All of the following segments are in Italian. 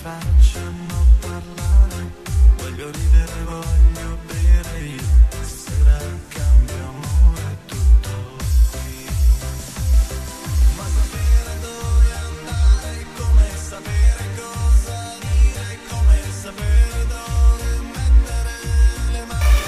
facciano parlare, voglio ridere, voglio bere io, stasera cambio amore tutto qui. Ma sapere dove andare, come sapere cosa dire, come sapere dove mettere le mani.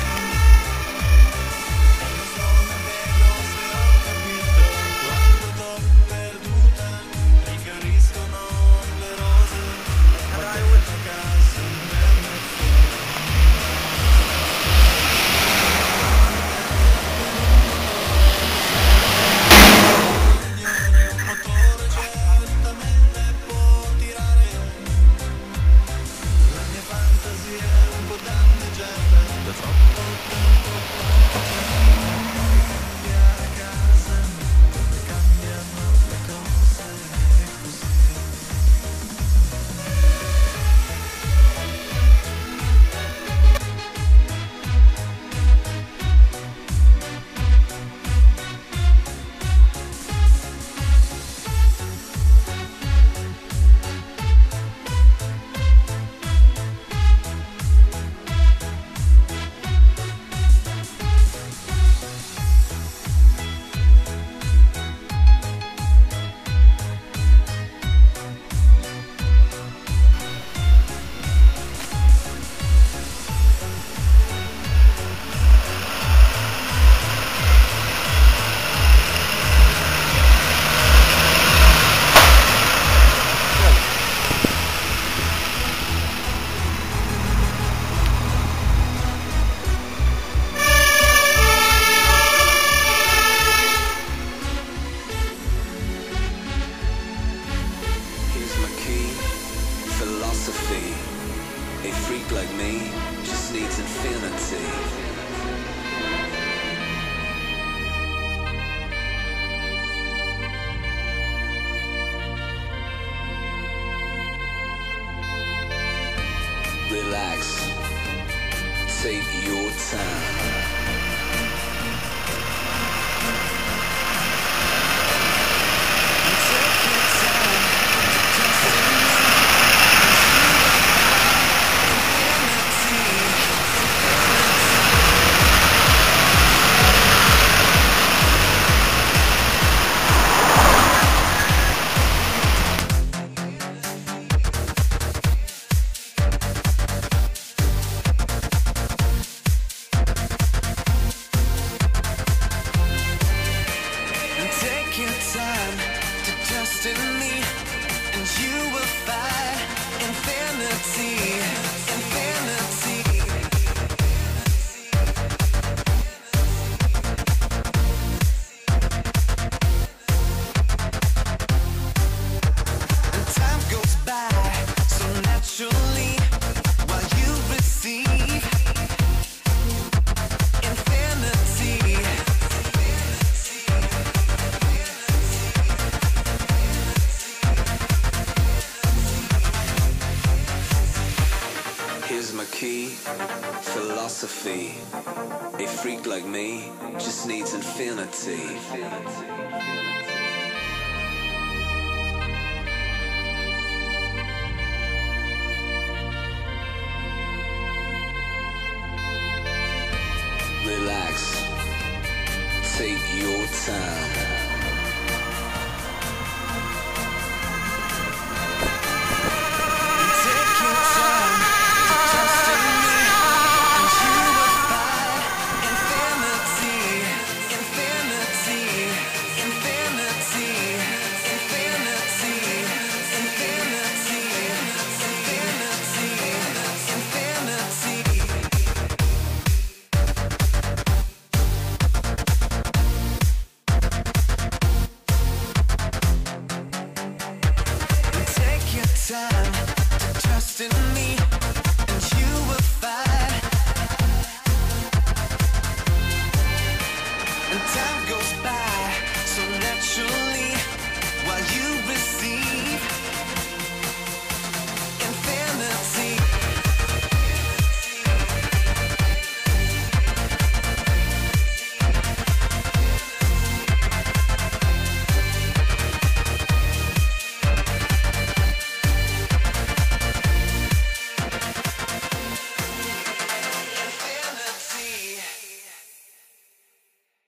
E non so nemmeno se ho capito quando t'ho perduta, rifioriscono le rose, guardo a casa inverno e un motore certamente può tirare. La mia fantasia è un po' danneggiata da troppo tempo fa. Cambiare casa, come cambiano le cose e così. Here's my key, philosophy. A freak like me just needs infinity. Relax, take your time. Take your time to trust in me, and you will find infinity, infinity. And time goes by so naturally while you receive infinity. Here's my key, philosophy. A freak like me just needs infinity. Relax, take your time.